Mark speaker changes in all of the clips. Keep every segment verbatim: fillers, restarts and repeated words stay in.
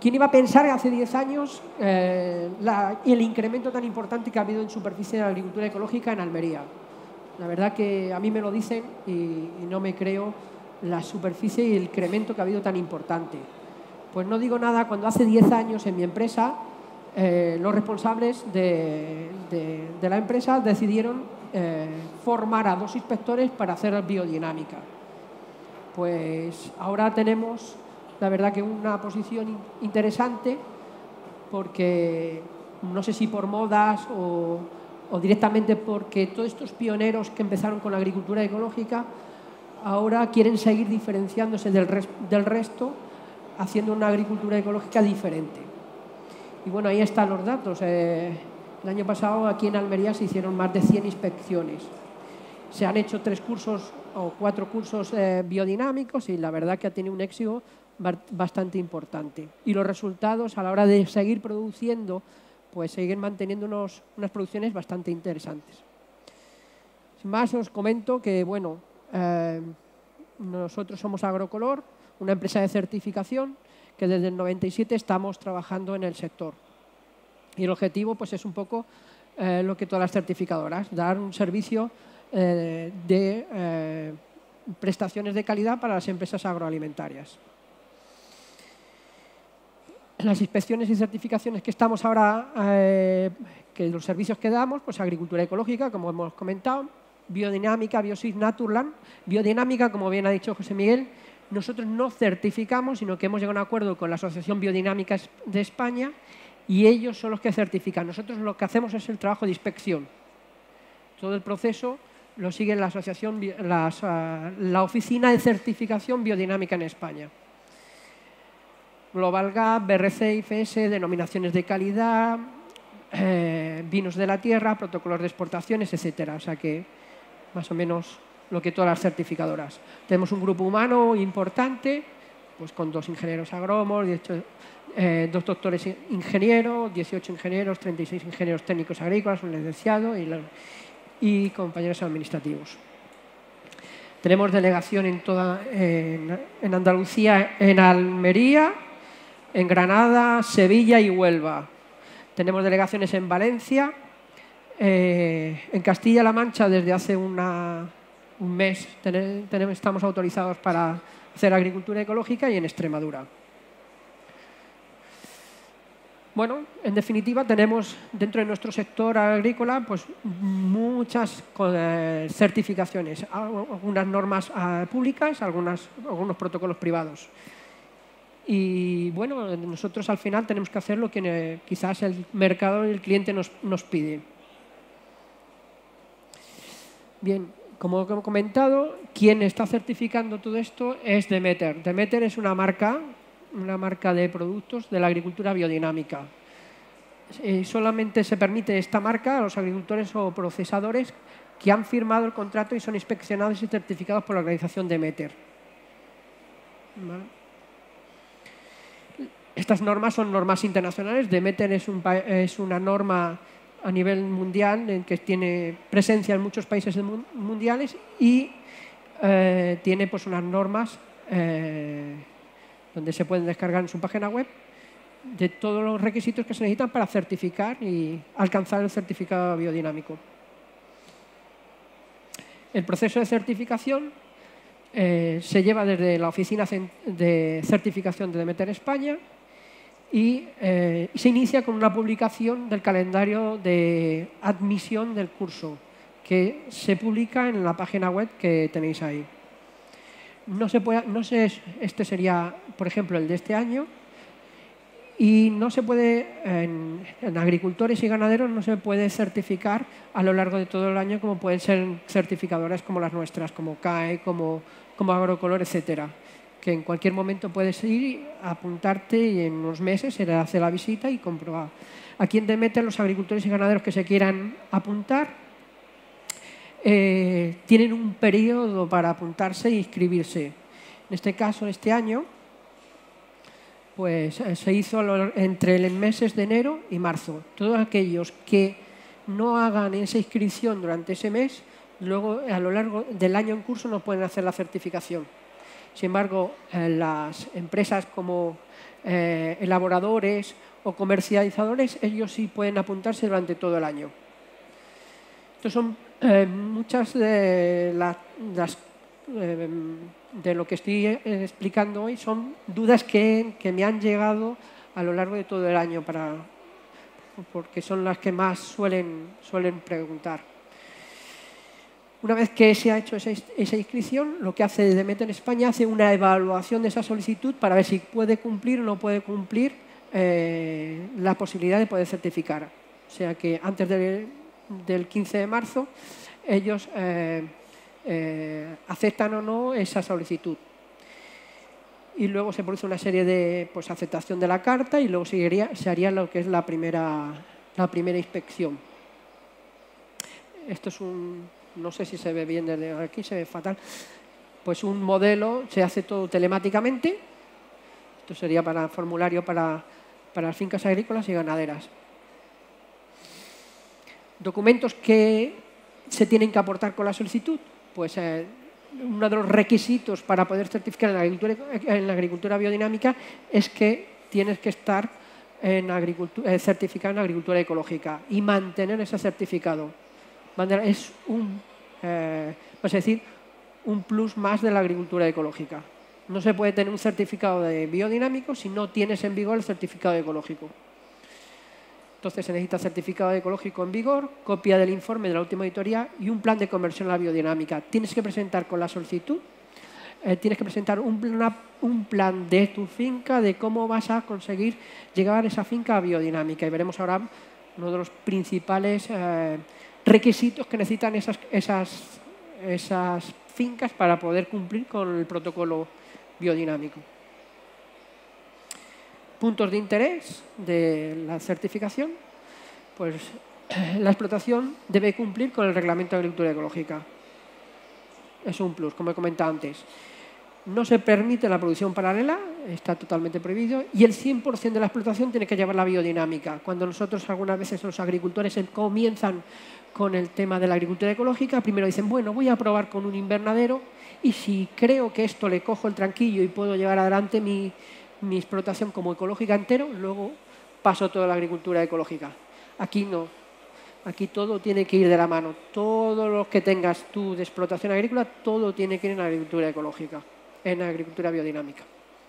Speaker 1: ¿Quién iba a pensar hace diez años eh, la, el incremento tan importante que ha habido en superficie de la agricultura ecológica en Almería? La verdad que a mí me lo dicen y, y no me creo la superficie y el incremento que ha habido tan importante. Pues no digo nada cuando hace diez años en mi empresa eh, los responsables de, de, de la empresa decidieron eh, formar a dos inspectores para hacer biodinámica. Pues ahora tenemos, la verdad, que una posición interesante porque no sé si por modas o, o directamente porque todos estos pioneros que empezaron con la agricultura ecológica ahora quieren seguir diferenciándose del, res, del resto haciendo una agricultura ecológica diferente. Y bueno, ahí están los datos. Eh, el año pasado aquí en Almería se hicieron más de cien inspecciones. Se han hecho tres cursos o cuatro cursos eh, biodinámicos y la verdad que ha tenido un éxito bastante importante. Y los resultados a la hora de seguir produciendo, pues siguen manteniendo unos, unas producciones bastante interesantes. Sin más, os comento que, bueno, eh, nosotros somos Agrocolor, una empresa de certificación que desde el noventa y siete estamos trabajando en el sector. Y el objetivo pues, es un poco eh, lo que todas las certificadoras, dar un servicio eh, de eh, prestaciones de calidad para las empresas agroalimentarias. Las inspecciones y certificaciones que estamos ahora, eh, que los servicios que damos, pues agricultura ecológica, como hemos comentado, biodinámica, Biosis, Naturland. Biodinámica, como bien ha dicho José Miguel, nosotros no certificamos, sino que hemos llegado a un acuerdo con la Asociación Biodinámica de España y ellos son los que certifican. Nosotros lo que hacemos es el trabajo de inspección. Todo el proceso lo sigue la asociación, la, la Oficina de Certificación Biodinámica en España. Global Gap, B R C, I F S, denominaciones de calidad, eh, vinos de la tierra, protocolos de exportaciones, etcétera. O sea que más o menos lo que todas las certificadoras. Tenemos un grupo humano importante, pues con dos ingenieros agrónomos, dieciocho, eh, dos doctores ingenieros, dieciocho ingenieros, treinta y seis ingenieros técnicos agrícolas, un licenciado y, la, y compañeros administrativos. Tenemos delegación en, toda, en, en Andalucía, en Almería, en Granada, Sevilla y Huelva. Tenemos delegaciones en Valencia, eh, en Castilla-La Mancha desde hace una, un mes tenemos, estamos autorizados para hacer agricultura ecológica y en Extremadura. Bueno, en definitiva tenemos dentro de nuestro sector agrícola pues, muchas eh, certificaciones, algunas normas eh, públicas, algunas, algunos protocolos privados. Y bueno, nosotros al final tenemos que hacer lo que eh, quizás el mercado y el cliente nos, nos pide. Bien, como he comentado, quien está certificando todo esto es Demeter. Demeter es una marca, una marca de productos de la agricultura biodinámica. Eh, solamente se permite esta marca a los agricultores o procesadores que han firmado el contrato y son inspeccionados y certificados por la organización Demeter. ¿Vale? Estas normas son normas internacionales. Demeter es, un, es una norma a nivel mundial en que tiene presencia en muchos países mundiales y eh, tiene pues, unas normas eh, donde se pueden descargar en su página web de todos los requisitos que se necesitan para certificar y alcanzar el certificado biodinámico. El proceso de certificación eh, se lleva desde la Oficina de Certificación de Demeter España y eh, se inicia con una publicación del calendario de admisión del curso que se publica en la página web que tenéis ahí. No se puede, no sé, este sería, por ejemplo, el de este año y no se puede, en, en agricultores y ganaderos no se puede certificar a lo largo de todo el año como pueden ser certificadoras como las nuestras, como C A E, como, como Agrocolor, etcétera. Que en cualquier momento puedes ir, apuntarte y en unos meses se le hace la visita y comprobar. Aquí en Demeter los agricultores y ganaderos que se quieran apuntar eh, tienen un periodo para apuntarse e inscribirse. En este caso, este año, pues se hizo entre los meses de enero y marzo. Todos aquellos que no hagan esa inscripción durante ese mes, luego a lo largo del año en curso no pueden hacer la certificación. Sin embargo, eh, las empresas como eh, elaboradores o comercializadores, ellos sí pueden apuntarse durante todo el año. Estos son eh, muchas de las, las eh, de lo que estoy eh, explicando hoy, son dudas que, que me han llegado a lo largo de todo el año, para, porque son las que más suelen, suelen preguntar. Una vez que se ha hecho esa, esa inscripción, lo que hace Demeter España hace una evaluación de esa solicitud para ver si puede cumplir o no puede cumplir eh, la posibilidad de poder certificar. O sea que antes de, del quince de marzo ellos eh, eh, aceptan o no esa solicitud. Y luego se produce una serie de pues, aceptación de la carta y luego seguiría, se haría lo que es la primera, la primera inspección. Esto es un... no sé si se ve bien desde aquí, se ve fatal. Pues un modelo, se hace todo telemáticamente. Esto sería para formulario para, para las fincas agrícolas y ganaderas. Documentos que se tienen que aportar con la solicitud. Pues eh, uno de los requisitos para poder certificar en la agricultura, en la agricultura biodinámica es que tienes que estar en agricultura, eh, certificado en agricultura ecológica y mantener ese certificado. Es un, eh, vamos a decir, un plus más de la agricultura ecológica. No se puede tener un certificado de biodinámico si no tienes en vigor el certificado ecológico. Entonces se necesita certificado ecológico en vigor, copia del informe de la última auditoría y un plan de conversión a la biodinámica. Tienes que presentar con la solicitud, eh, tienes que presentar un, una, un plan de tu finca, de cómo vas a conseguir llegar a esa finca a biodinámica. Y veremos ahora uno de los principales eh, requisitos que necesitan esas, esas, esas fincas para poder cumplir con el protocolo biodinámico. Puntos de interés de la certificación, pues la explotación debe cumplir con el Reglamento de Agricultura Ecológica. Es un plus, como he comentado antes. No se permite la producción paralela, está totalmente prohibido, y el cien por cien de la explotación tiene que llevar la biodinámica. Cuando nosotros algunas veces los agricultores comienzan con el tema de la agricultura ecológica, primero dicen, bueno, voy a probar con un invernadero y si creo que esto le cojo el tranquillo y puedo llevar adelante mi, mi explotación como ecológica entero, luego paso toda la agricultura ecológica. Aquí no. Aquí todo tiene que ir de la mano. Todo lo que tengas tú de explotación agrícola, todo tiene que ir en la agricultura ecológica, en la agricultura biodinámica.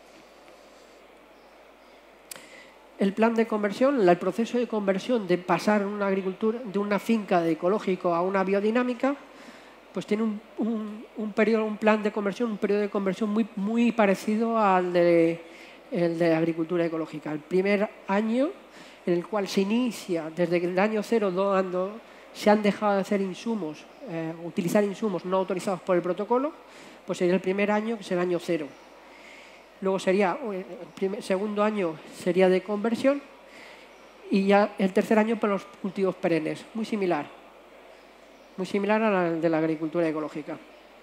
Speaker 1: El plan de conversión, el proceso de conversión de pasar una agricultura, de una finca de ecológico a una biodinámica, pues tiene un, un, un, periodo, un plan de conversión, un periodo de conversión muy, muy parecido al de, el de agricultura ecológica. El primer año, en el cual se inicia desde el año cero, cuando se han dejado de hacer insumos, eh, utilizar insumos no autorizados por el protocolo, pues sería el primer año, que es el año cero. Luego sería, el primer, segundo año sería de conversión y ya el tercer año para los cultivos perennes, muy similar, muy similar al de la agricultura ecológica.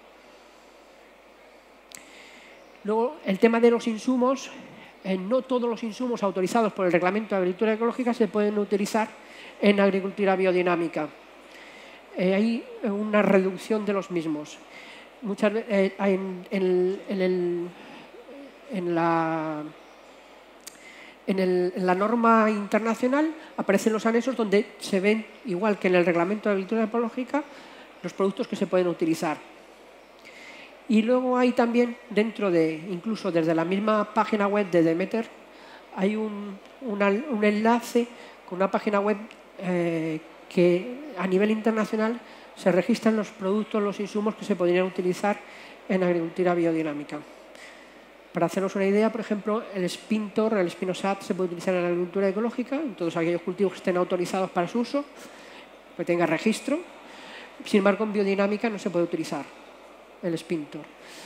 Speaker 1: Luego, el tema de los insumos, eh, no todos los insumos autorizados por el Reglamento de Agricultura Ecológica se pueden utilizar en agricultura biodinámica. Eh, hay una reducción de los mismos. Muchas veces eh, en, en, en, el, en, la, en, el, en la norma internacional aparecen los anexos donde se ven, igual que en el Reglamento de Agricultura Ecológica, los productos que se pueden utilizar. Y luego hay también, dentro de, incluso desde la misma página web de Demeter, hay un, una, un enlace con una página web eh, que a nivel internacional se registran los productos, los insumos que se podrían utilizar en agricultura biodinámica. Para haceros una idea, por ejemplo, el Spintor, el Spinosad se puede utilizar en la agricultura ecológica, en todos aquellos cultivos que estén autorizados para su uso, que tenga registro. Sin embargo, en biodinámica no se puede utilizar el Spintor.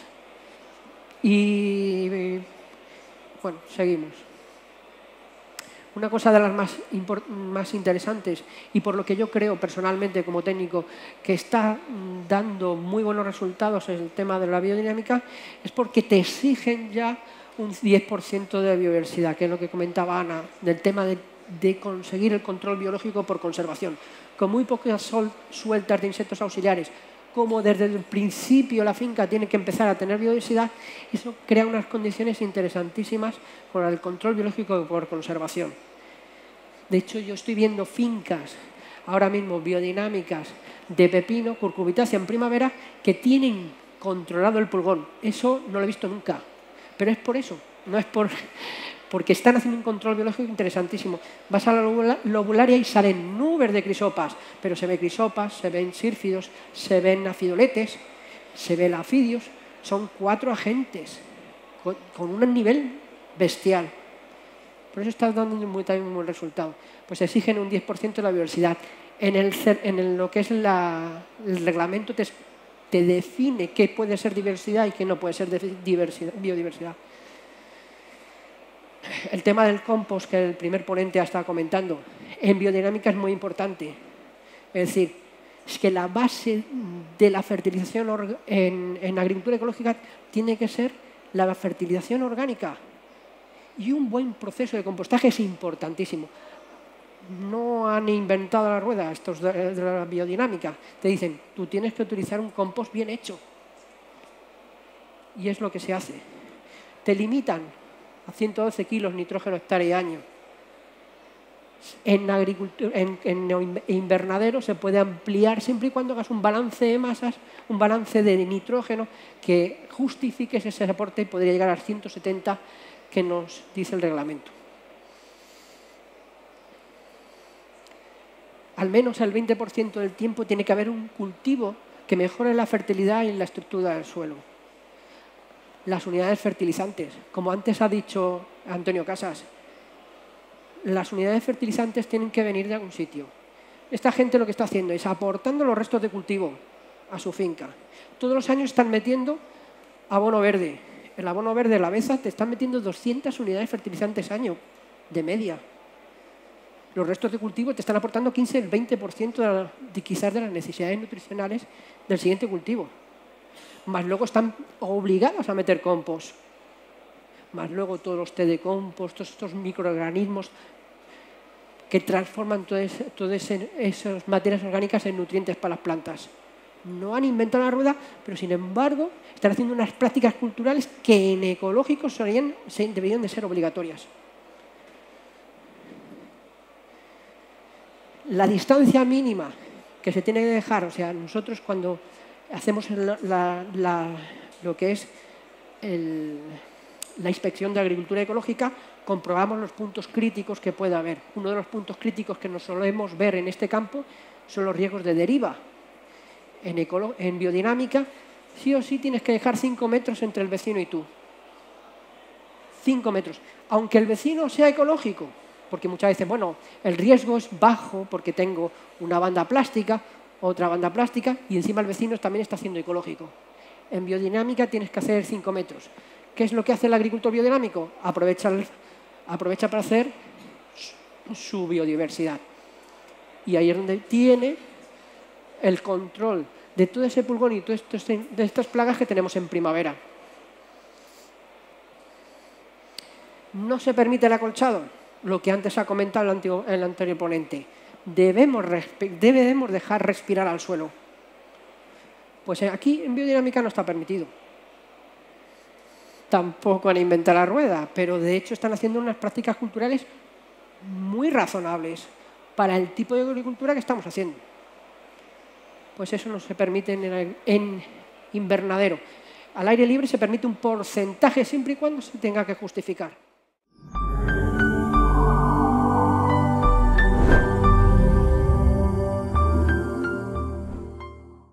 Speaker 1: Y bueno, seguimos. Una cosa de las más, más interesantes y por lo que yo creo personalmente como técnico que está dando muy buenos resultados en el tema de la biodinámica es porque te exigen ya un diez por ciento de biodiversidad, que es lo que comentaba Ana, del tema de, de conseguir el control biológico por conservación. Con muy pocas sueltas de insectos auxiliares, cómo desde el principio la finca tiene que empezar a tener biodiversidad, eso crea unas condiciones interesantísimas para el control biológico y por conservación. De hecho, yo estoy viendo fincas ahora mismo biodinámicas de pepino, curcubitácea en primavera, que tienen controlado el pulgón. Eso no lo he visto nunca, pero es por eso, no es por... porque están haciendo un control biológico interesantísimo. Vas a la lobularia y salen nubes de crisopas, pero se ve crisopas, se ven sírfidos, se ven afidoletes, se ven afidios. Son cuatro agentes con, con un nivel bestial. Por eso está dando muy, también un buen resultado. Pues exigen un diez por ciento de la biodiversidad. En, el, en el, lo que es la, el reglamento te, te define qué puede ser diversidad y qué no puede ser diversidad, biodiversidad. El tema del compost, que el primer ponente ha estado comentando, en biodinámica es muy importante. Es decir, es que la base de la fertilización en, en agricultura ecológica tiene que ser la fertilización orgánica. Y un buen proceso de compostaje es importantísimo. No han inventado la rueda estos de, de la biodinámica. Te dicen, tú tienes que utilizar un compost bien hecho. Y es lo que se hace. Te limitan a ciento doce kilos nitrógeno hectárea año. En, en, en invernadero se puede ampliar siempre y cuando hagas un balance de masas, un balance de nitrógeno que justifique ese aporte y podría llegar a ciento setenta que nos dice el reglamento. Al menos el veinte por ciento del tiempo tiene que haber un cultivo que mejore la fertilidad y la estructura del suelo. Las unidades fertilizantes, como antes ha dicho Antonio Casas, las unidades fertilizantes tienen que venir de algún sitio. Esta gente lo que está haciendo es aportando los restos de cultivo a su finca. Todos los años están metiendo abono verde. El abono verde, la beza, te están metiendo doscientas unidades fertilizantes año, de media. Los restos de cultivo te están aportando quince al veinte por ciento de, la, de quizás de las necesidades nutricionales del siguiente cultivo. Más luego están obligados a meter compost. Más luego todos los té de compost, todos estos microorganismos que transforman todas todas esas materias orgánicas en nutrientes para las plantas. No han inventado la rueda, pero sin embargo están haciendo unas prácticas culturales que en ecológicos serían, deberían de ser obligatorias. La distancia mínima que se tiene que dejar, o sea, nosotros cuando hacemos la, la, la, lo que es el, la inspección de agricultura ecológica, comprobamos los puntos críticos que puede haber. Uno de los puntos críticos que nos solemos ver en este campo son los riesgos de deriva. En, en biodinámica, sí o sí tienes que dejar cinco metros entre el vecino y tú. Cinco metros. Aunque el vecino sea ecológico, porque muchas veces, bueno, el riesgo es bajo porque tengo una banda plástica, otra banda plástica y encima el vecino también está haciendo ecológico. En biodinámica tienes que hacer cinco metros. ¿Qué es lo que hace el agricultor biodinámico? Aprovecha, el, aprovecha para hacer su biodiversidad. Y ahí es donde tiene el control de todo ese pulgón y de estas plagas que tenemos en primavera. No se permite el acolchado, lo que antes ha comentado el, antiguo, el anterior ponente. Debemos, debemos dejar respirar al suelo. Pues aquí en biodinámica no está permitido. Tampoco han inventado la rueda, pero de hecho están haciendo unas prácticas culturales muy razonables para el tipo de agricultura que estamos haciendo. Pues eso no se permite en, el, en invernadero. Al aire libre se permite un porcentaje siempre y cuando se tenga que justificar.